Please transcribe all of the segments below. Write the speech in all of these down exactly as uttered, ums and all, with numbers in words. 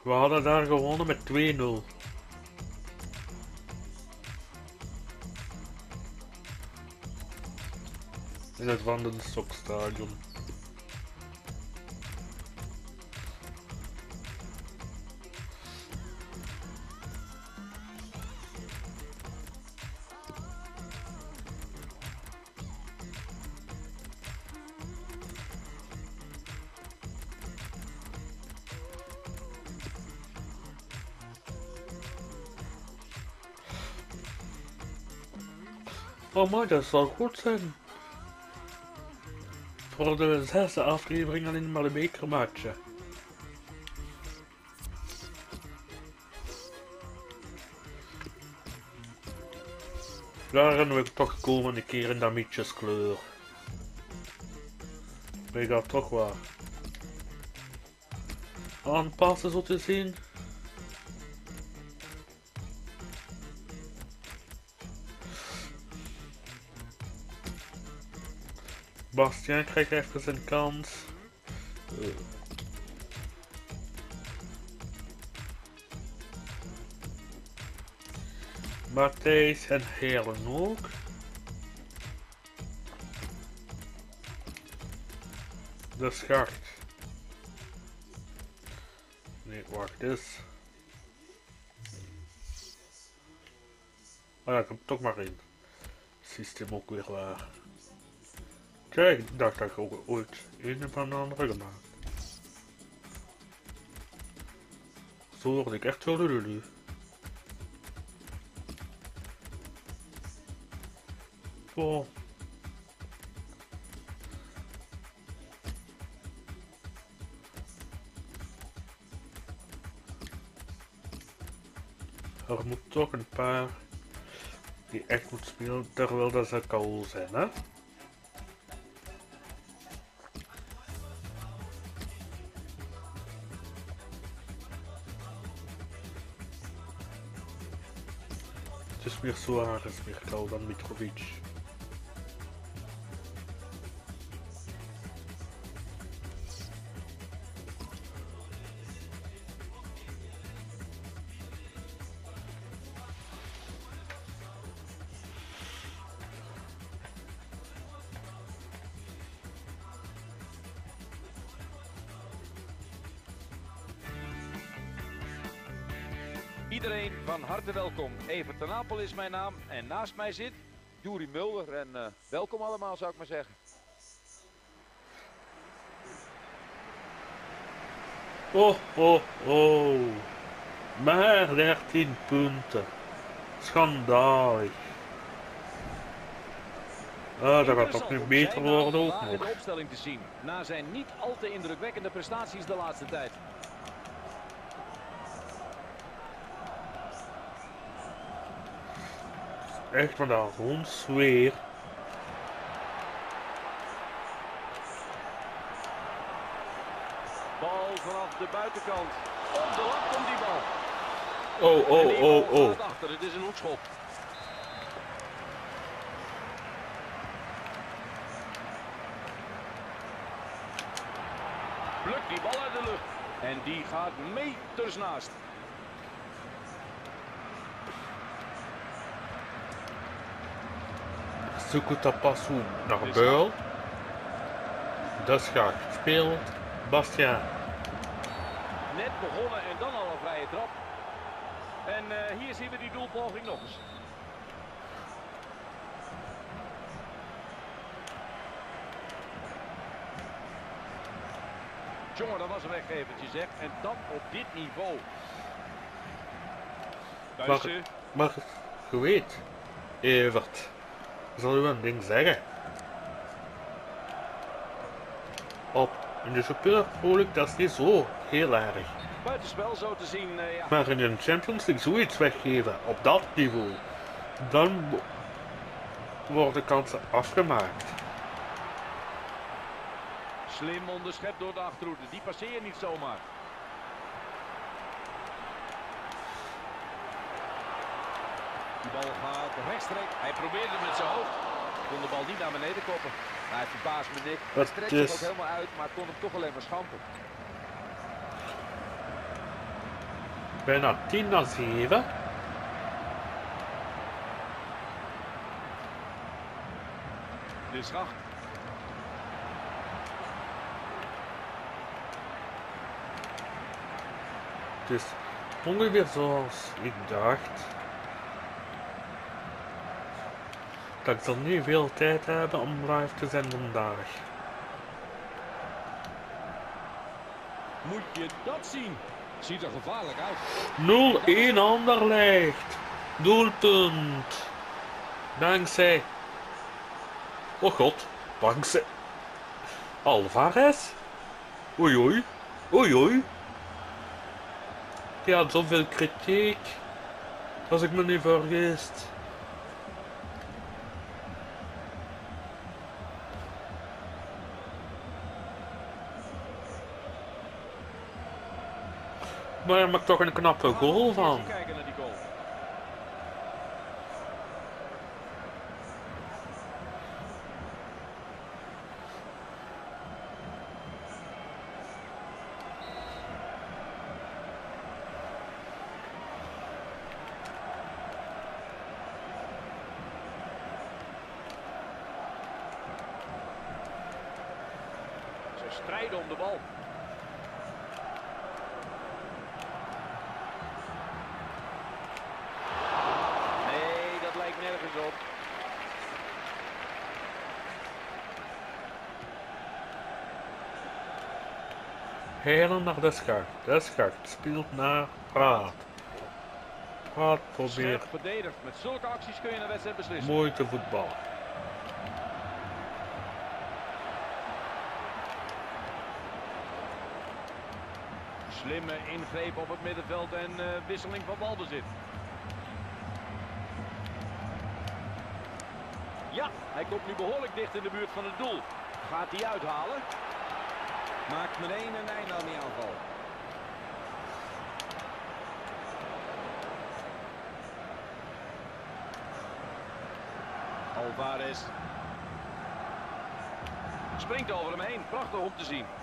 We hadden daar gewonnen met twee nul. In het Wandenstokstadion. Oh maar dat zal goed zijn. Voor de zesde aflevering alleen maar de bekermatchen. Daar gaan we toch komende keer in dat mietjeskleur. We gaan toch waar aanpassen zo te zien. Bastiaan krijgt even een kans. Uh. Matthijs en Helen ook. De schacht. Nee, wacht eens. Oh ja, ik heb toch maar één. Systeem ook weer waar. Kijk, ik dacht dat ik ook ooit een van de andere gemaakt. Zo word ik echt zo lulu. Oh. Er moet toch een paar die echt moet spelen terwijl dat ze K O zijn, hè? Het is meer Suarez meer koud dan Mitrovic. Iedereen van harte welkom. Evert ten Apel is mijn naam en naast mij zit Juri Mulder. En uh, welkom allemaal, zou ik maar zeggen. Oh, oh, oh. Maar dertien punten. Schandalig. Ah, dat gaat toch nu beter worden ook nog. In de opstelling te zien, na zijn niet al te indrukwekkende prestaties de laatste tijd. Echt maar daar rond zweer. Bal vanaf de buitenkant. Op de lat komt die bal. Oh, oh, oh, oh. Achter. Het is een hoekschop. Plukt die bal uit de lucht. En die gaat meters naast. Sukutapasu naar Beul. Dat gaat speelt Bastiaan. Net begonnen en dan al een vrije trap. En uh, hier zien we die doelpoging nog eens. Jongen, dat was een weggevertje zeg. En dan op dit niveau. Maar, maar je weet, Evert, zal u een ding zeggen. Op in de Super voel ik dat niet zo heel erg. Buitenspel zo te zien, uh, ja. Maar in de Champions League zoiets weggeven op dat niveau, dan worden kansen afgemaakt. Slim onderschept door de achterhoede, die passeer je niet zomaar. Die bal gaat rechtstreeks. Hij probeerde het met zijn hoofd. Kon de bal niet naar beneden koppen. Maar hij verbaast me niks. Hij strekt zich ook helemaal uit, maar kon hem toch alleen maar schampen. Bijna tien naar zeven. De Schacht. Het is ongeveer zoals ik dacht. Dat ik zal niet veel tijd hebben om live te zijn vandaag. Moet je dat zien? Ziet er gevaarlijk uit. nul een Anderlecht. Doelpunt. Dankzij. Oh god. Dankzij. Alvarez. Oei oei. Oei oei. Die had zoveel kritiek. Als ik me niet vergis. Maar hij maakt toch een knappe goal van. Even kijken naar die goal. Ze strijden om de bal. Nee, dat lijkt nergens op. Helen naar de Schacht. De Schacht speelt naar Praat. Praat probeert Scherp verdedigd. Met zulke acties kun je een wedstrijd beslissen. mooi te voetballen. Slimme ingreep op het middenveld en uh, wisseling van balbezit. Ja, hij komt nu behoorlijk dicht in de buurt van het doel. Gaat hij uithalen? Maakt meteen een einde aan die aanval. Alvarez. Springt over hem heen. Prachtig om te zien.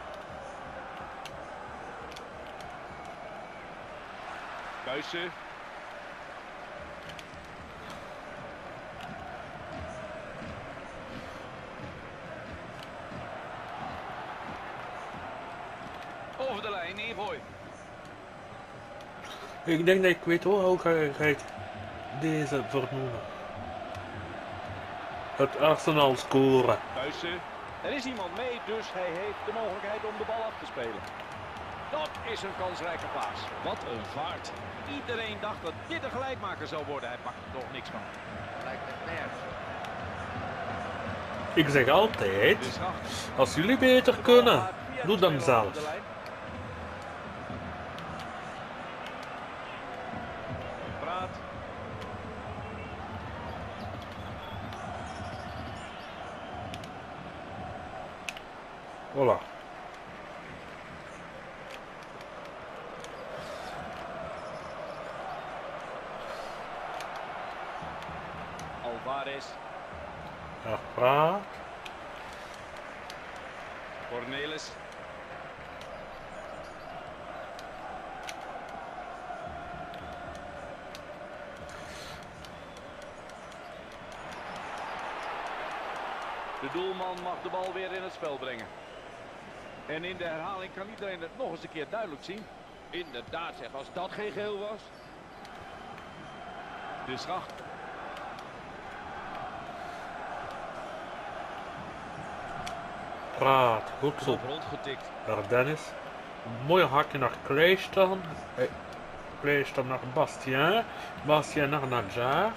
Kuijsen. Over de lijn, ingooi. Ik denk dat ik weet wel hoe ga ga ik deze vernoemen. Het Arsenal scoren. Kuijsen. Er is iemand mee, dus hij heeft de mogelijkheid om de bal af te spelen. Dat is een kansrijke paas. Wat een vaart. Iedereen dacht dat dit een gelijkmaker zou worden. Hij pakt er toch niks van. Lijkt het nergens. Ik zeg altijd, De Schacht. als jullie beter kunnen, doe dan zelf. Praat. Voilà. Alvarez. Ja, Praat. Cornelis. De doelman mag de bal weer in het spel brengen. En in de herhaling kan iedereen het nog eens een keer duidelijk zien. Inderdaad zeg, als dat geen geel was. De Schacht. Praat. Goed zo. Op rondgetikt. Naar Dennis. Mooi hakje naar Kleestan. Hey. Kleestan naar Bastien. Bastien naar Nadjar.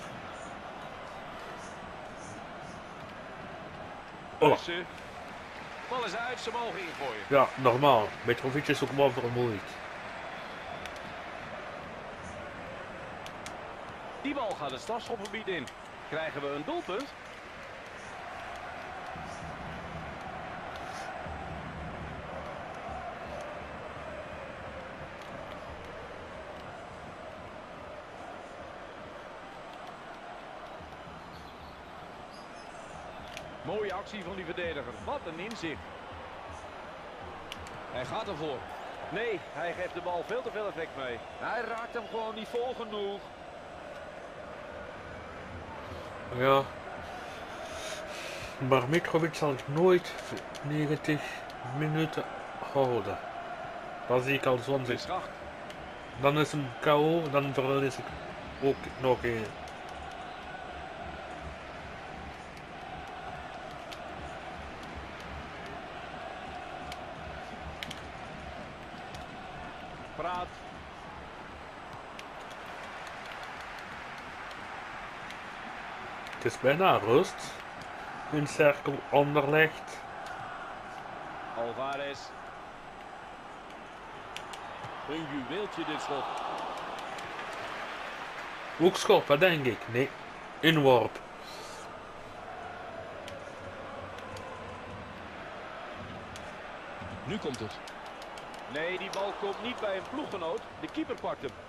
Voilà. Bal is uit, ze mogen ingooien. Ja, normaal. Mitrovic is ook wel vermoeid. Die bal gaat het strafschopgebied in. Krijgen we een doelpunt? Mooie actie van die verdediger. Wat een inzicht. Hij gaat ervoor. Nee, hij geeft de bal veel te veel effect mee. Hij raakt hem gewoon niet vol genoeg. Ja. Maar Mitrovic zal ik nooit negentig minuten houden. Dat zie ik al zo'n Het is acht. Dan is een K O, dan verlies ik ook nog één. Praat. Het is bijna rust. Een cirkel onderlegd. Alvarez. Een juweeltje dit schot. Hoekschop, wat denk ik? Nee. Inworp. Nu komt het. Nee, die bal komt niet bij een ploeggenoot. De keeper pakt hem.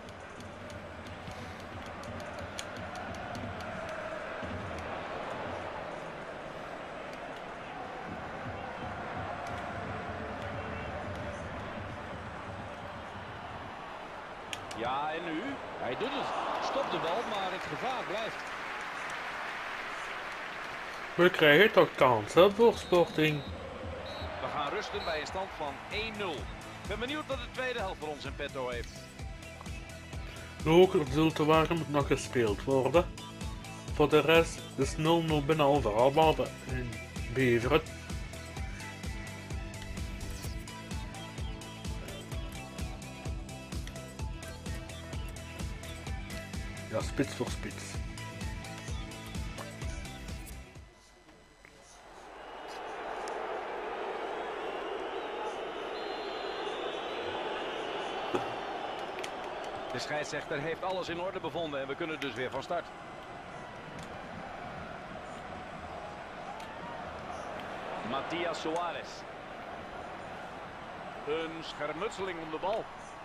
Ja, en nu? Hij doet het. Stop de bal, maar het gevaar blijft. We krijgen toch kansen voor Sporting. We gaan rusten bij een stand van één nul. Ik ben benieuwd wat de tweede helft voor ons in petto heeft. Ook Zulte moet nog gespeeld worden. Voor de rest is nul nul bijna overal, behalve in Beveren. Ja, spits voor spits. De scheidsrechter heeft alles in orde bevonden en we kunnen dus weer van start. Matias Suarez. Een schermutseling om de bal.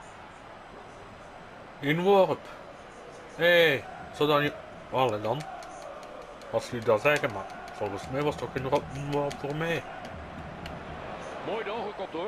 Inworp. Hé, hey, zodat je... Alle dan. Als jullie dat zeggen, maar volgens mij was het toch geen inworp voor mij. Mooi doorgekopt hoor.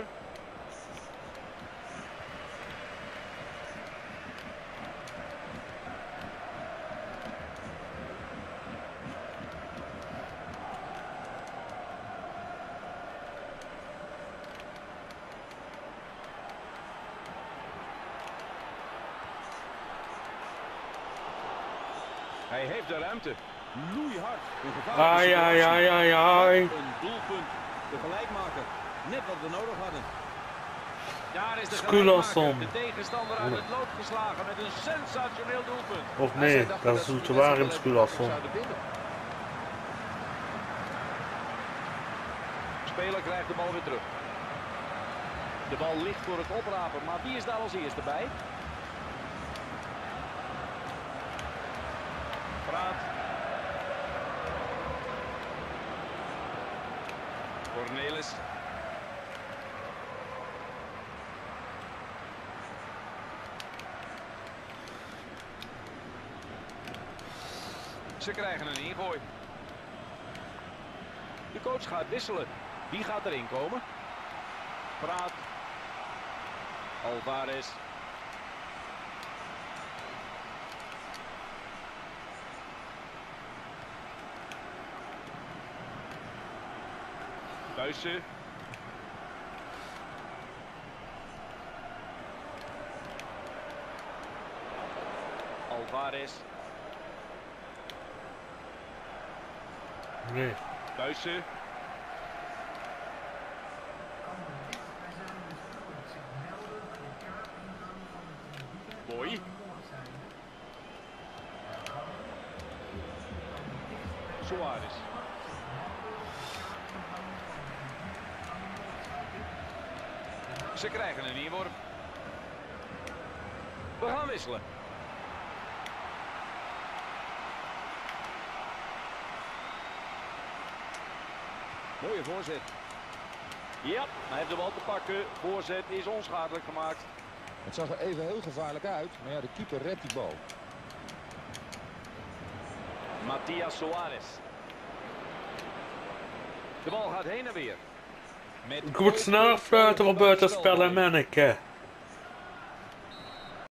Hij heeft de ruimte. Loeihard. Een gevaarlijke Ai, ai, situatie. ai, ai, ai. Een doelpunt. De gelijkmaker. Net wat we nodig hadden. Daar is de Skulason. gelijkmaker. De tegenstander uit het lood geslagen met een sensationeel doelpunt. Of Hij nee, zei, dacht dat dat is ze een de te waar in wedstrijd wel even Skulason. zouden winnen. De speler krijgt de bal weer terug. De bal ligt voor het oprapen, maar wie is daar als eerste bij? Praat. Cornelis. Ze krijgen een ingooi. De coach gaat wisselen. Wie gaat erin komen? Praat. Alvarez. Buijsen. Alvarez. Nee. Buijsen. Boy. Suarez. Ze krijgen een inworp. We gaan wisselen. Mooie voorzet. Ja, hij heeft de bal te pakken. Voorzet is onschadelijk gemaakt. Het zag er even heel gevaarlijk uit, maar ja, de keeper redt die bal. Matias Suarez. De bal gaat heen en weer. Met Ik moet snel fluiten voor buitenspel en manneke.